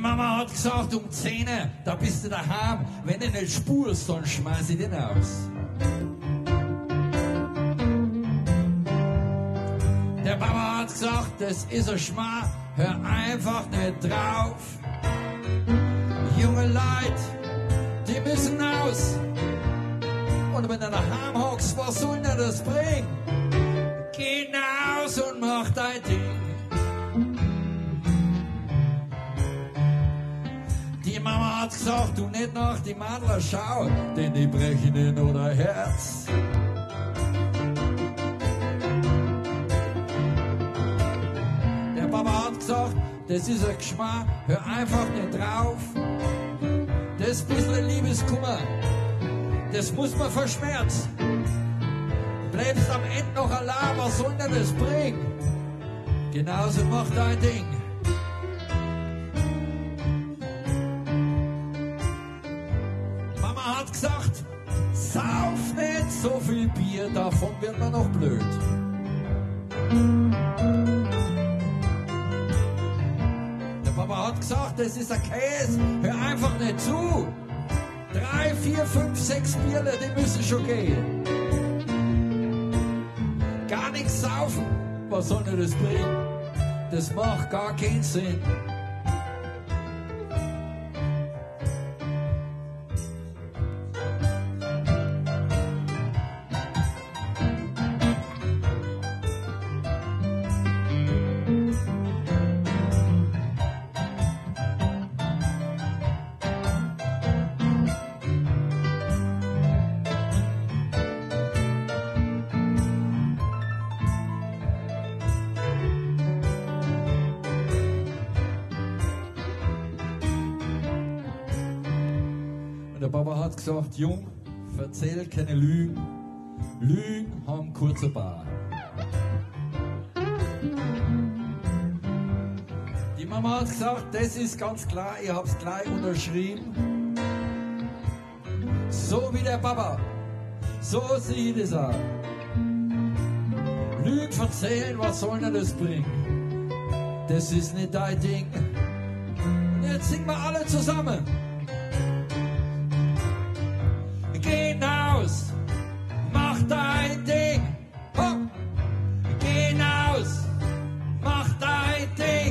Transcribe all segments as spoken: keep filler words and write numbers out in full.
Mama hat gesagt, um zehn Uhr, da bist du daheim. Wenn du nicht spurst, dann schmeiß ich den aus. Der Papa hat gesagt, das ist ein Schmarrn, hör einfach nicht drauf. Junge Leute, die müssen aus. Und wenn du daheim hockst, was soll denn das bringen? Geh raus und mach dein Ding. Die Mama hat gesagt, du nicht nach die Madler schau, denn die brechen in oder Herz. Der Papa hat gesagt, das ist ein Geschmack, hör einfach nicht drauf. Das bisschen Liebeskummer, das muss man verschmerzen. Bleibst am Ende noch allein, was soll denn das bringen? Genauso mach dein Ding. Mama hat gesagt, sauf nicht so viel Bier, davon wird man noch blöd. Der Papa hat gesagt, das ist ein Käse, hör einfach nicht zu. Drei, vier, fünf, sechs Bierle, die müssen schon gehen. Gar nichts saufen, was soll denn das bringen? Das macht gar keinen Sinn. Der Papa hat gesagt, Jung, erzähl keine Lügen. Lügen haben kurze Bar. Die Mama hat gesagt, das ist ganz klar, ich hab's gleich unterschrieben. So wie der Papa, so sehe ich das auch. Lügen erzählen, was soll denn das bringen? Das ist nicht dein Ding. Und jetzt singen wir alle zusammen. Geh hinaus, mach dein Ding. Hopp. Geh hinaus, mach dein Ding.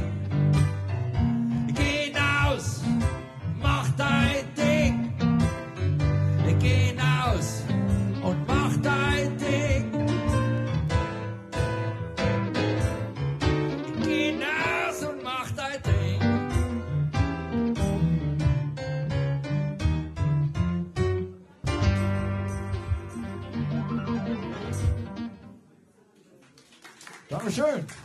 Geh hinaus, mach dein Ding. Geh hinaus und mach dein Ding. Geh hinaus und mach dein Ding. Dankeschön.